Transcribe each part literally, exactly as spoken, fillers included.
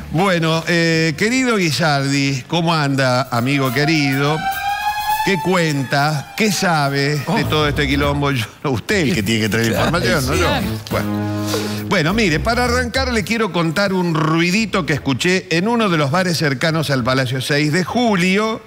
Bueno, eh, querido Guisardi, ¿cómo anda, amigo querido? ¿Qué cuenta? ¿Qué sabe oh. de todo este quilombo? Yo, usted el que tiene que traer información, ¿no? Yo. Bueno. bueno, mire, para arrancar le quiero contar un ruidito que escuché en uno de los bares cercanos al Palacio seis de julio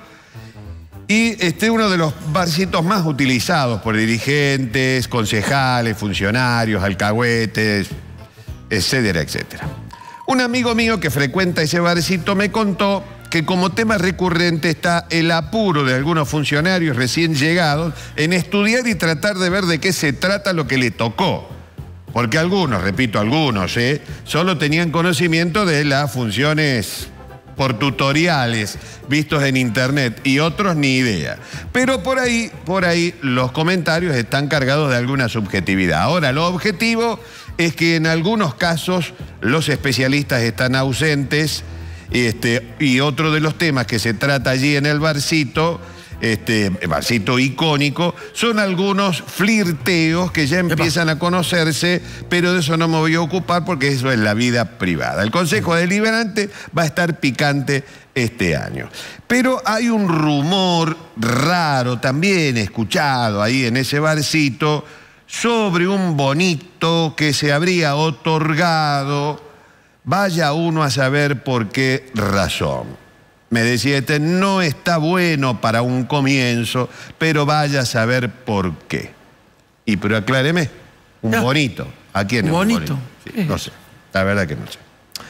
y este uno de los barcitos más utilizados por dirigentes, concejales, funcionarios, alcahuetes, etcétera, etcétera. Un amigo mío que frecuenta ese barcito me contó que como tema recurrente está el apuro de algunos funcionarios recién llegados en estudiar y tratar de ver de qué se trata lo que le tocó. Porque algunos, repito, algunos, ¿eh? solo tenían conocimiento de las funciones por tutoriales vistos en internet y otros ni idea. Pero por ahí, por ahí los comentarios están cargados de alguna subjetividad. Ahora, lo objetivo es que en algunos casos los especialistas están ausentes. Este, y otro de los temas que se trata allí en el barcito, este, el barcito icónico, son algunos flirteos que ya empiezan a conocerse, pero de eso no me voy a ocupar porque eso es la vida privada. El Consejo Deliberante va a estar picante este año. Pero hay un rumor raro, también escuchado ahí en ese barcito, sobre un bonito que se habría otorgado. Vaya uno a saber por qué razón. Me decía este, no está bueno para un comienzo, pero vaya a saber por qué. Y pero acláreme, un ya. bonito. ¿A quién es un bonito? Sí, no sé, la verdad que no sé.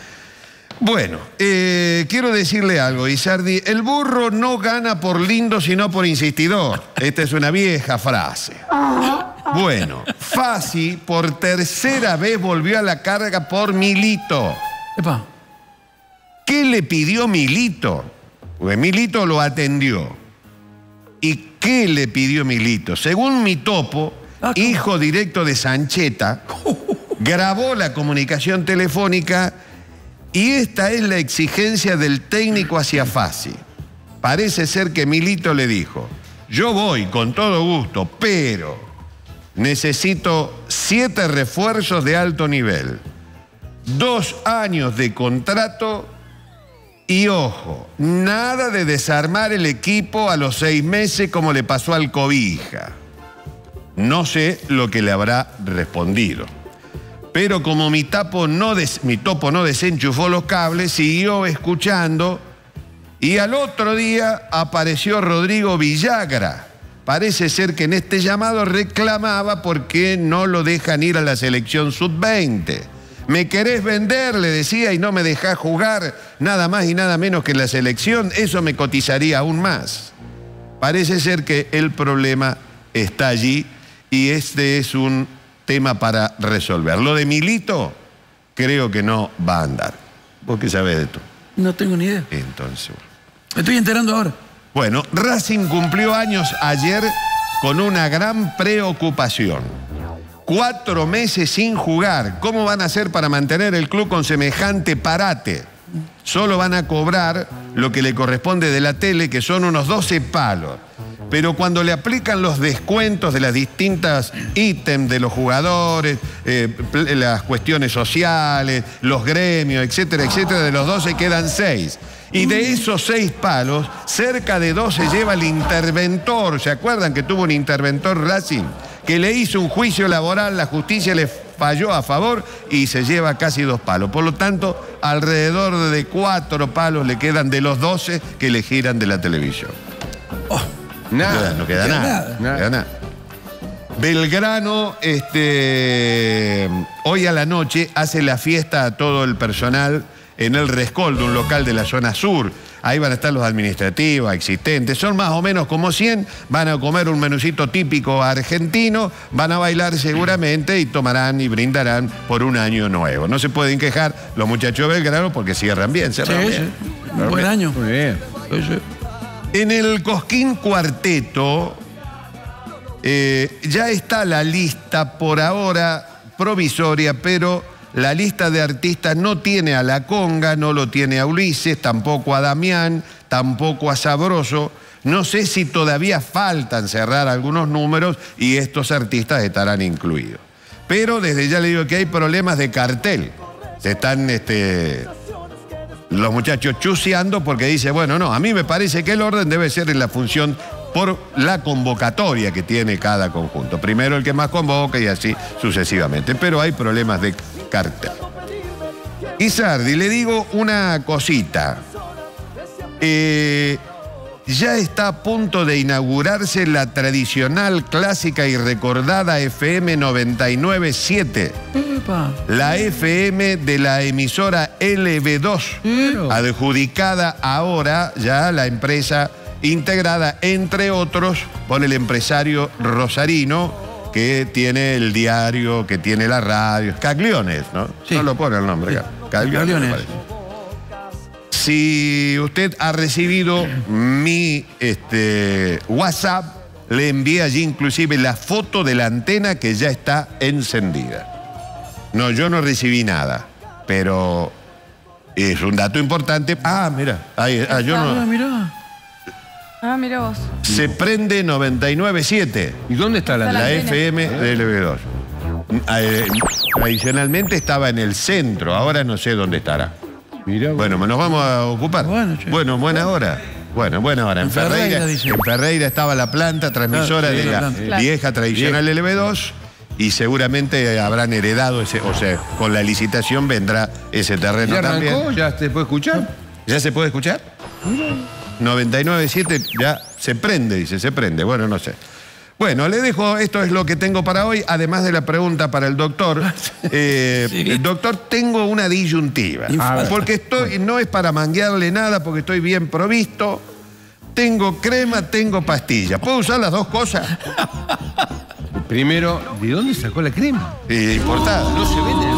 Bueno, eh, quiero decirle algo, Guisardi. El burro no gana por lindo, sino por insistidor. Esta es una vieja frase. Bueno, Fassi por tercera vez volvió a la carga por Milito. Epa. ¿Qué le pidió Milito? Porque Milito lo atendió. ¿Y qué le pidió Milito? Según mi topo, ah, hijo directo de Sancheta, grabó la comunicación telefónica y esta es la exigencia del técnico hacia Fassi. Parece ser que Milito le dijo, yo voy con todo gusto, pero necesito siete refuerzos de alto nivel, dos años de contrato y, ojo, nada de desarmar el equipo a los seis meses como le pasó al Cobija. No sé lo que le habrá respondido. Pero como mi, tapo no des, mi topo no desenchufó los cables, siguió escuchando y al otro día apareció Rodrigo Villagra. Parece ser que en este llamado reclamaba porque no lo dejan ir a la selección sub veinte. Me querés vender, le decía, y no me dejás jugar nada más y nada menos que en la selección. Eso me cotizaría aún más. Parece ser que el problema está allí y este es un tema para resolver. Lo de Milito creo que no va a andar. ¿Vos qué sabés de esto? No tengo ni idea. Entonces... Me estoy enterando ahora. Bueno, Racing cumplió años ayer con una gran preocupación. Cuatro meses sin jugar. ¿Cómo van a hacer para mantener el club con semejante parate? Solo van a cobrar lo que le corresponde de la tele, que son unos doce palos. Pero cuando le aplican los descuentos de las distintas ítems de los jugadores, eh, las cuestiones sociales, los gremios, etcétera, etcétera, de los doce quedan seis. Y de esos seis palos, cerca de doce lleva el interventor. ¿Se acuerdan que tuvo un interventor Racing? Que le hizo un juicio laboral, la justicia le falló a favor y se lleva casi dos palos. Por lo tanto, alrededor de cuatro palos le quedan de los doce que le giran de la televisión. Oh, nada, no queda, no queda nada, nada. No queda nada. Belgrano, este, hoy a la noche hace la fiesta a todo el personal en el Rescoldo, un local de la zona sur. Ahí van a estar los administrativos existentes. Son más o menos como cien. Van a comer un menucito típico argentino, van a bailar seguramente y tomarán y brindarán por un año nuevo. No se pueden quejar los muchachos de Belgrano porque cierran bien, cierran sí, bien. Sí. Un buen año. Muy bien. Sí, sí. En el Cosquín Cuarteto eh, ya está la lista por ahora provisoria, pero la lista de artistas no tiene a La Conga, no lo tiene a Ulises, tampoco a Damián, tampoco a Sabroso. No sé si todavía faltan cerrar algunos números y estos artistas estarán incluidos. Pero desde ya le digo que hay problemas de cartel. Se están este, los muchachos chuceando porque dice, bueno, no, a mí me parece que el orden debe ser en la función por la convocatoria que tiene cada conjunto. Primero el que más convoca y así sucesivamente. Pero hay problemas de cartel. Guisardi, le digo una cosita. Eh, ya está a punto de inaugurarse la tradicional, clásica y recordada F M noventa y nueve punto siete. La F M de la emisora L B dos, Pero. adjudicada ahora ya a la empresa integrada, entre otros, por el empresario rosarino que tiene el diario, que tiene la radio. Cagliones, ¿no? Sí. No lo pone el nombre acá. Cagliones. Cagliones. Me parece. Si usted ha recibido mi este, WhatsApp, le envié allí inclusive la foto de la antena que ya está encendida. No, yo no recibí nada, pero es un dato importante. Ah, mira, ahí, ah, yo Ah, no. mirá. Ah, mira vos. Se prende noventa y nueve punto siete, ¿Y dónde está la, Está la la F M de L B dos. Eh, tradicionalmente estaba en el centro, ahora no sé dónde estará. Mirá, Bueno, nos vamos a ocupar. Bueno, che. Bueno, buena hora. Bueno, buena hora. En, En Ferreira, Ferreira, dice. en Ferreira estaba la planta transmisora Ah, sí, de la la planta. vieja tradicional L B dos y seguramente habrán heredado ese, o sea, con la licitación vendrá ese terreno ¿Ya también. arrancó? ¿Ya te puede escuchar? ¿Ya se puede escuchar? noventa y nueve punto siete ya se prende, dice, se prende. Bueno, no sé. Bueno, le dejo, esto es lo que tengo para hoy, además de la pregunta para el doctor. Eh, Sí. Doctor, tengo una disyuntiva. Infarto. Porque estoy, no es para manguearle nada, porque estoy bien provisto. Tengo crema, tengo pastilla. ¿Puedo usar las dos cosas? Primero, ¿de dónde sacó la crema? Eh, importada. No se vende